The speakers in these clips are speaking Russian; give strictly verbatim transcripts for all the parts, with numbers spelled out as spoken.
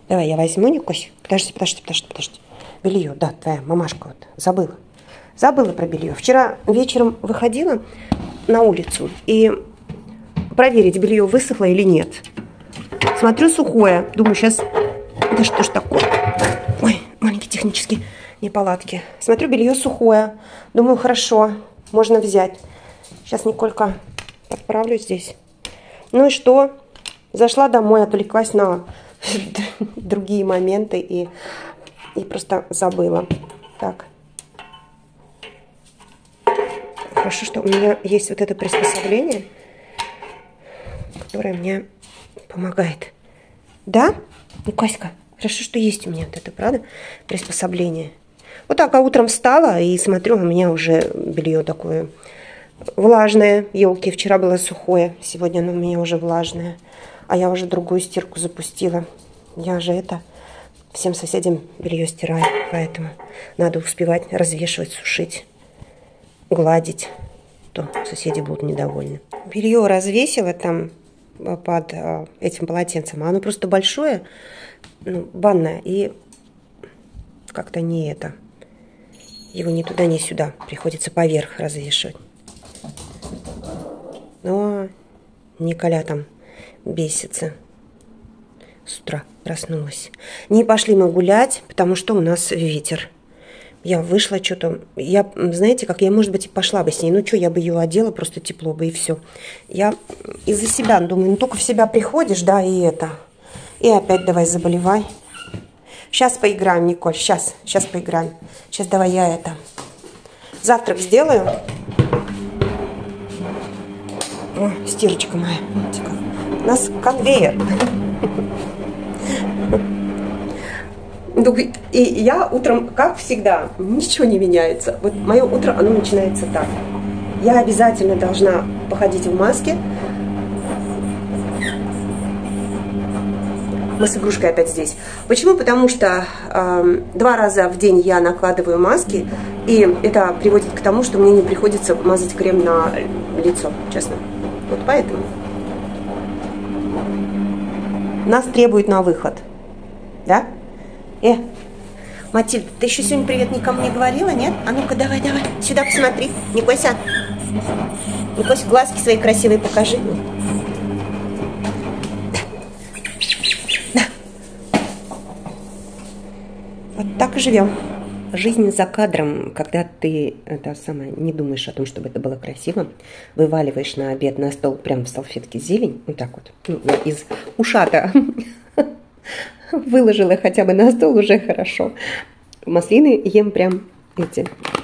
Давай, я возьму, Никось. Подожди, подожди, подожди, подожди. Белье, да, твоя мамашка вот забыла. Забыла про белье. Вчера вечером выходила на улицу и проверить, белье высохло или нет. Смотрю, сухое. Думаю, сейчас... Да что ж такое? Ой, маленькие технические неполадки. Смотрю, белье сухое. Думаю, хорошо, можно взять. Сейчас, Николька, отправлю здесь. Ну и что? Зашла домой, отвлеклась на другие моменты и, и просто забыла. Так. Хорошо, что у меня есть вот это приспособление, которое мне помогает. Да? Ну, Каська, хорошо, что есть у меня вот это, правда, приспособление. Вот так, а утром встала и смотрю, у меня уже белье такое влажное. Елки, вчера было сухое, сегодня оно у меня уже влажное. А я уже другую стирку запустила. Я же это всем соседям белье стираю, поэтому надо успевать развешивать, сушить, гладить. То соседи будут недовольны. Белье развесила там под этим полотенцем, а оно просто большое, ну, банное, и как-то не это. Его ни туда, ни сюда. Приходится поверх развешивать. Но Николя там бесится. С утра проснулась. Не пошли мы гулять, потому что у нас ветер. Я вышла что-то... Я, знаете, как я, может быть, и пошла бы с ней. Ну, что, я бы ее одела, просто тепло бы, и все. Я из-за себя думаю, ну, только в себя приходишь, да, и это. И опять давай заболевай. Сейчас поиграем, Николь, сейчас, сейчас поиграем. Сейчас давай я это... Завтрак сделаю. О, стирочка моя. У нас конвейер. И я утром, как всегда, ничего не меняется. Вот мое утро, оно начинается так. Я обязательно должна походить в маске. Мы с игрушкой опять здесь. Почему? Потому что э, два раза в день я накладываю маски, и это приводит к тому, что мне не приходится мазать крем на лицо, честно. Вот поэтому. Нас требует на выход. Да? Э, Матильда, ты еще сегодня привет никому не говорила, нет? А ну-ка, давай, давай, сюда посмотри. Никося, Никося, глазки свои красивые покажи. Да. Да. Вот так и живем. Жизнь за кадром, когда ты это самое, не думаешь о том, чтобы это было красиво, вываливаешь на обед на стол прям в салфетке зелень, вот так вот, ну, из ушата выложила хотя бы на стол, уже хорошо. Маслины ем прям эти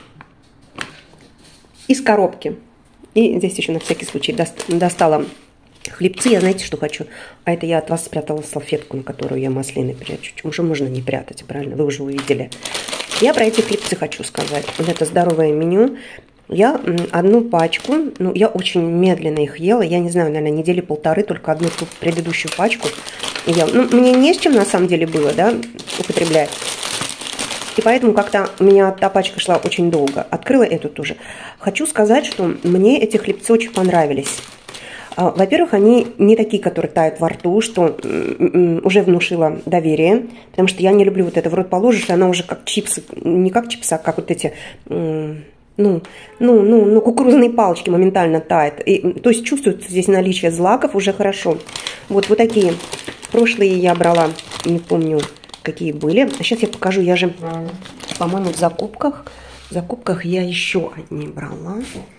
из коробки. И здесь еще на всякий случай достала хлебцы. Я знаете, что хочу? А это я от вас спрятала салфетку, на которую я маслины прячу. Уже можно не прятать, правильно? Вы уже увидели. Я про эти хлебцы хочу сказать. Вот это здоровое меню. Я одну пачку, ну, я очень медленно их ела. Я не знаю, наверное, недели полторы, только одну ту предыдущую пачку ела. Ну, мне не с чем, на самом деле, было, да, употреблять. И поэтому как-то у меня та пачка шла очень долго. Открыла эту тоже. Хочу сказать, что мне эти хлебцы очень понравились. Во-первых, они не такие, которые тают во рту, что уже внушило доверие, потому что я не люблю вот это, в рот положишь, и она уже как чипсы, не как чипсы, а как вот эти, ну, ну, ну, ну кукурузные палочки моментально тает. И, то есть чувствуется здесь наличие злаков уже хорошо. Вот, вот такие. Прошлые я брала, не помню, какие были. А сейчас я покажу, я же, по-моему, в закупках, в закупках я еще одни брала.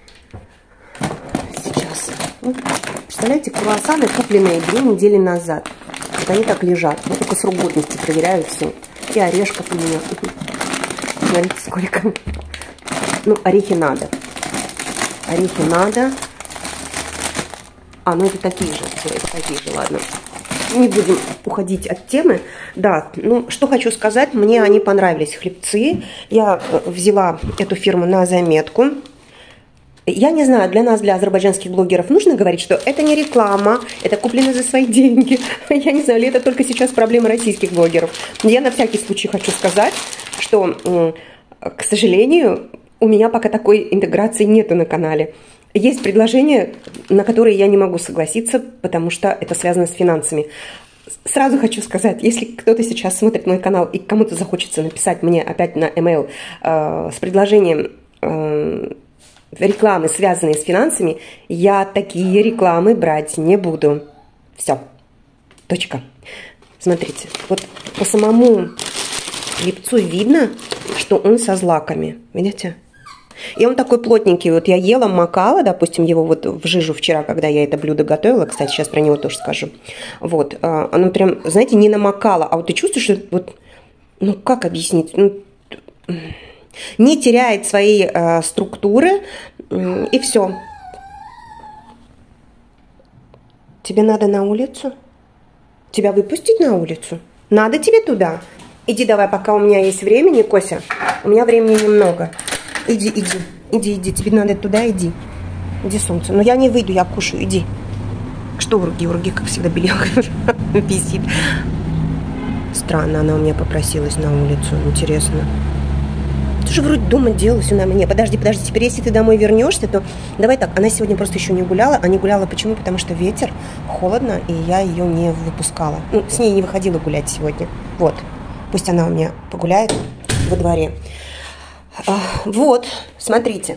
Сейчас. Вот, представляете, круассаны, купленные две недели назад. Вот они так лежат. Я только срок годности проверяю все. И орешков у меня. Смотрите, сколько. Ну, орехи надо. Орехи надо. А, ну это такие же. Все, это такие же, ладно. Не будем уходить от темы. Да, ну, что хочу сказать. Мне они понравились, хлебцы. Я взяла эту фирму на заметку. Я не знаю, для нас, для азербайджанских блогеров, нужно говорить, что это не реклама, это куплено за свои деньги. Я не знаю, ли это только сейчас проблема российских блогеров. Я на всякий случай хочу сказать, что, к сожалению, у меня пока такой интеграции нету на канале. Есть предложения, на которые я не могу согласиться, потому что это связано с финансами. сразу хочу сказать, если кто-то сейчас смотрит мой канал и кому-то захочется написать мне опять на email э, с предложением э, рекламы, связанные с финансами, я такие рекламы брать не буду. Все. Точка. Смотрите, вот по самому хлебцу видно, что он со злаками. Видите? И он такой плотненький. Вот я ела, макала, допустим, его вот в жижу вчера, когда я это блюдо готовила. Кстати, сейчас про него тоже скажу. Вот. Оно прям, знаете, не намокало. А вот ты чувствуешь, что вот, ну как объяснить? Ну, не теряет своей э, структуры. И все. Тебе надо на улицу? Тебя выпустить на улицу? Надо тебе туда? Иди давай, пока у меня есть времени, Кося. У меня времени немного. Иди, иди, иди, иди. Тебе надо туда, иди. Иди, солнце. Но я не выйду, я кушаю, иди. Что у Руги? У Руги, как всегда, белёк висит. Странно, она у меня попросилась на улицу. Интересно. Ты же вроде дома делалась у нас. Не, подожди, подожди. Теперь, если ты домой вернешься, то давай так. Она сегодня просто еще не гуляла. А не гуляла почему? Потому что ветер, холодно, и я ее не выпускала. Ну, с ней не выходила гулять сегодня. Вот. Пусть она у меня погуляет во дворе. А, вот, смотрите.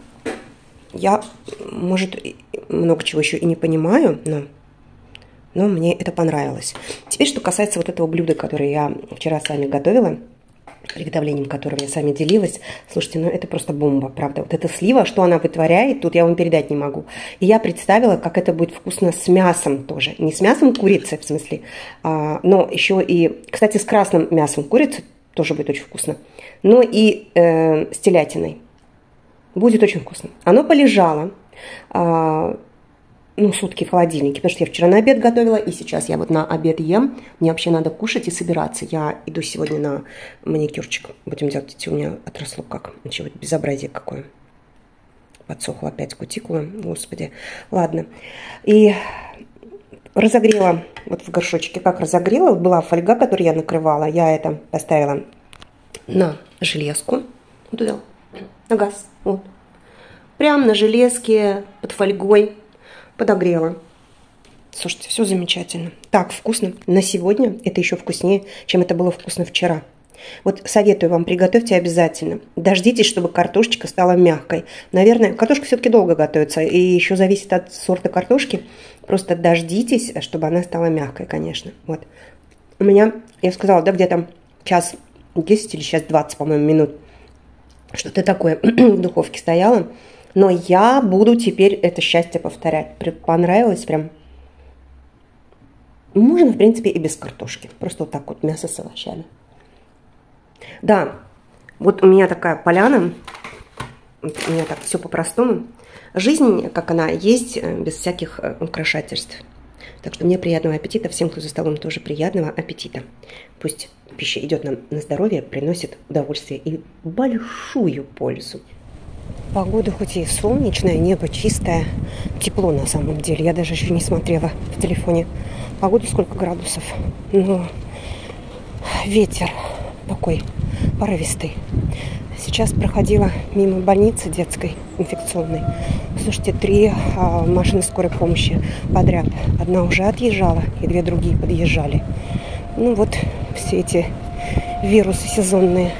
Я, может, много чего еще и не понимаю, но, но мне это понравилось. Теперь, что касается вот этого блюда, которое я вчера с вами готовила, приготовлением которого я с вами делилась. Слушайте, ну это просто бомба, правда. Вот эта слива, что она вытворяет, тут я вам передать не могу. И я представила, как это будет вкусно с мясом тоже. Не с мясом курицы, в смысле, а, но еще и, кстати, с красным мясом курицы тоже будет очень вкусно. Но и э, с телятиной. Будет очень вкусно. Оно полежало, а, ну, сутки в холодильнике, потому что я вчера на обед готовила, и сейчас я вот на обед ем. Мне вообще надо кушать и собираться. Я иду сегодня на маникюрчик. Будем делать, видите, у меня отросло как. Ничего, безобразие какое. Подсохла опять кутикула. Господи. Ладно. И разогрела вот в горшочке. Как разогрела? Была фольга, которую я накрывала. Я это поставила на железку. Вот туда. На газ. Вот. Прям на железке под фольгой. Подогрела. Слушайте, все замечательно. Так вкусно. На сегодня это еще вкуснее, чем это было вкусно вчера. Вот советую вам, приготовьте обязательно. Дождитесь, чтобы картошечка стала мягкой. Наверное, картошка все-таки долго готовится. И еще зависит от сорта картошки. Просто дождитесь, чтобы она стала мягкой, конечно. Вот. У меня, я сказала, да, где-то час десять или сейчас двадцать, по-моему, минут. Что-то такое в духовке стояло. Но я буду теперь это счастье повторять. Понравилось прям. Можно, в принципе, и без картошки. Просто вот так вот мясо с овощами. Да, вот у меня такая поляна. У меня так все по-простому. Жизнь, как она есть, без всяких украшательств. Так что мне приятного аппетита. Всем, кто за столом, тоже приятного аппетита. Пусть пища идет нам на здоровье, приносит удовольствие и большую пользу. Погода хоть и солнечная, небо чистое, тепло на самом деле. Я даже еще не смотрела в телефоне погоду, сколько градусов. Но ветер такой порывистый. Сейчас проходила мимо больницы детской, инфекционной. Слушайте, три а, машины скорой помощи подряд. Одна уже отъезжала, и две другие подъезжали. Ну вот все эти вирусы сезонные.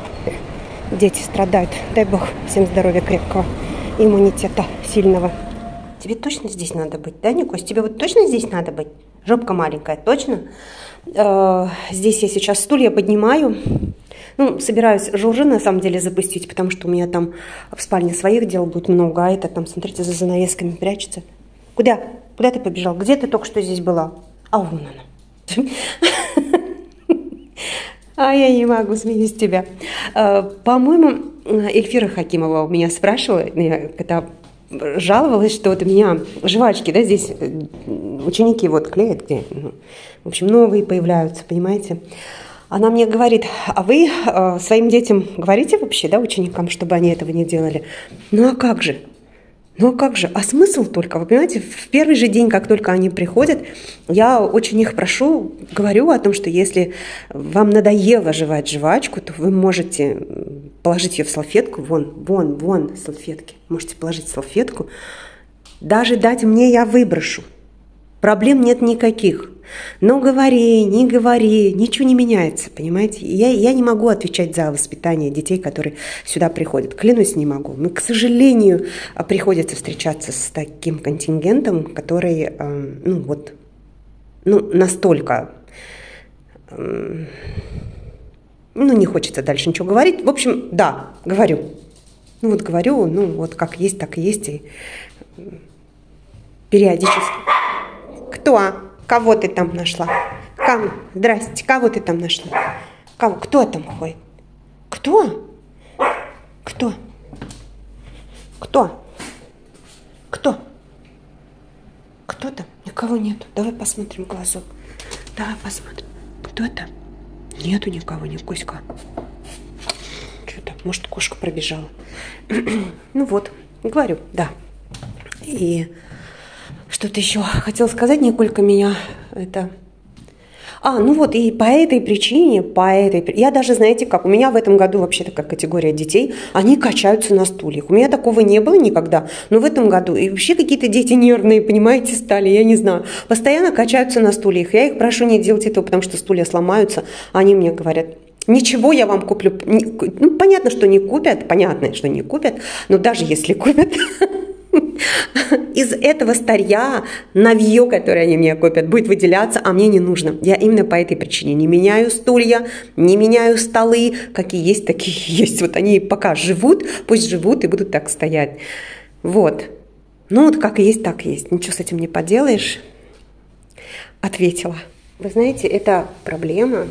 Дети страдают. Дай бог всем здоровья крепкого, иммунитета сильного. Тебе точно здесь надо быть, да, Никось? Тебе вот точно здесь надо быть? Жопка маленькая, точно? Э-э- здесь я сейчас стулья поднимаю. Ну, собираюсь журжи на самом деле запустить, потому что у меня там в спальне своих дел будет много, а это там, смотрите, за занавесками прячется. Куда? Куда ты побежал? Где ты только что здесь была? А вон она. А я не могу, смеюсь с тебя. По-моему, Эльфира Хакимова у меня спрашивала, когда жаловалась, что вот у меня жвачки, да, здесь ученики вот клеят, где, ну, в общем, новые появляются, понимаете. Она мне говорит, а вы своим детям говорите вообще, да, ученикам, чтобы они этого не делали? Ну а как же? Ну а как же? А смысл только, вы понимаете, в первый же день, как только они приходят, я очень их прошу, говорю о том, что если вам надоело жевать жвачку, то вы можете положить ее в салфетку, вон, вон, вон салфетки, можете положить в салфетку, даже дать мне, я выброшу. Проблем нет никаких. Но говори, не говори, ничего не меняется, понимаете? Я, я не могу отвечать за воспитание детей, которые сюда приходят. Клянусь, не могу. Но, к сожалению, приходится встречаться с таким контингентом, который, ну вот, ну, настолько... Ну, не хочется дальше ничего говорить. В общем, да, говорю. Ну, вот говорю, ну, вот как есть, так и есть. И периодически. Кто? Кого ты там нашла? Кому? Здрасте, кого ты там нашла? Кого? Кто там ходит? Кто? Кто? Кто? Кто? Кто там? Никого нету. Давай посмотрим в глазок. Давай посмотрим. Кто там? Нету никого, не Коська. Что-то, может, кошка пробежала. Ну вот, говорю, да. И что-то еще хотела сказать, Николька меня это... А, ну вот, и по этой причине, по этой... Я даже, знаете как, у меня в этом году вообще такая категория детей, они качаются на стульях. У меня такого не было никогда, но в этом году и вообще какие-то дети нервные, понимаете, стали, я не знаю. Постоянно качаются на стульях. Я их прошу не делать этого, потому что стулья сломаются. Они мне говорят... Ничего я вам куплю. Ну, понятно, что не купят, понятно, что не купят, но даже если купят, из этого старья навье, которое они мне купят, будет выделяться, а мне не нужно. Я именно по этой причине не меняю стулья, не меняю столы, какие есть, такие есть. Вот они пока живут, пусть живут и будут так стоять. Вот. Ну вот как есть, так есть. Ничего с этим не поделаешь. Ответила. Вы знаете, это проблема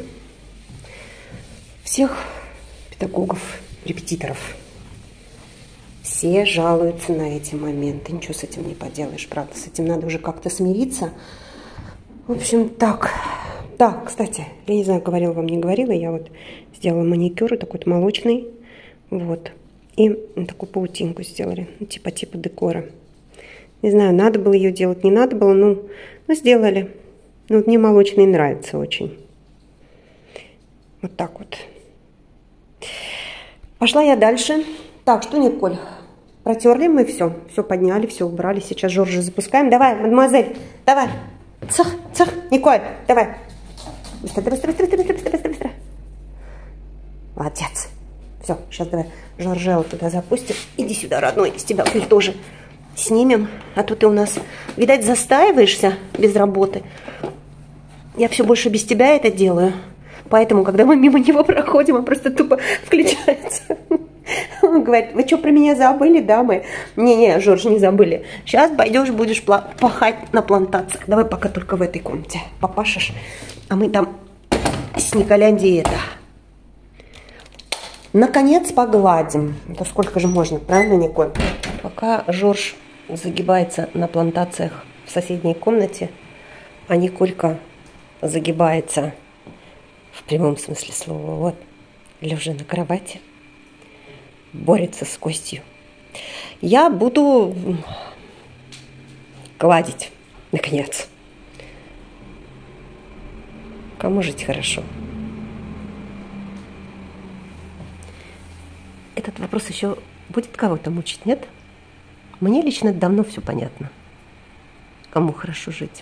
всех педагогов, репетиторов. Все жалуются на эти моменты. Ничего с этим не поделаешь, правда. С этим надо уже как-то смириться. В общем, так. Да, кстати, я не знаю, говорила вам, не говорила. Я вот сделала маникюр, такой вот молочный. Вот. И такую паутинку сделали. Ну, типа, типа декора. Не знаю, надо было ее делать, не надо было. Ну, ну сделали. Ну, вот мне молочный нравится очень. Вот так вот. Пошла я дальше. Так, что, Николь? Протерли мы все. Все подняли, все убрали. Сейчас Жоржа запускаем. Давай, мадемуазель, давай. Цах, цах, Николь, давай. Быстро, быстро, быстро, быстро, быстро, быстро, быстро. Молодец. Все, сейчас давай Жоржелу туда запустим. Иди сюда, родной, с тебя пыль тоже снимем. А то ты у нас, видать, застаиваешься без работы. Я все больше без тебя это делаю. Поэтому, когда мы мимо него проходим, он просто тупо включается. Он говорит, вы что, про меня забыли, дамы? Не-не, Жорж, не забыли. Сейчас пойдешь, будешь пахать на плантациях. Давай пока только в этой комнате попашешь. А мы там с Николяндией это... Наконец погладим. Это сколько же можно, правильно, Николь? Пока Жорж загибается на плантациях в соседней комнате, а Николька загибается в прямом смысле слова. Вот, лежа на кровати, борется с костью. Я буду гладить, наконец. Кому жить хорошо? Этот вопрос еще будет кого-то мучить, нет? Мне лично давно все понятно. Кому хорошо жить?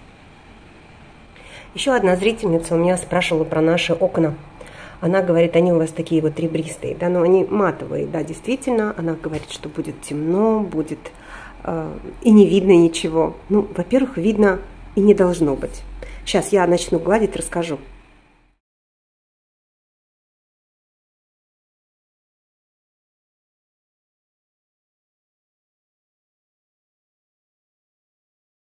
Еще одна зрительница у меня спрашивала про наши окна. Она говорит, они у вас такие вот ребристые, да, но они матовые, да, действительно. Она говорит, что будет темно, будет э, и не видно ничего. Ну, во-первых, видно и не должно быть. Сейчас я начну гладить, расскажу.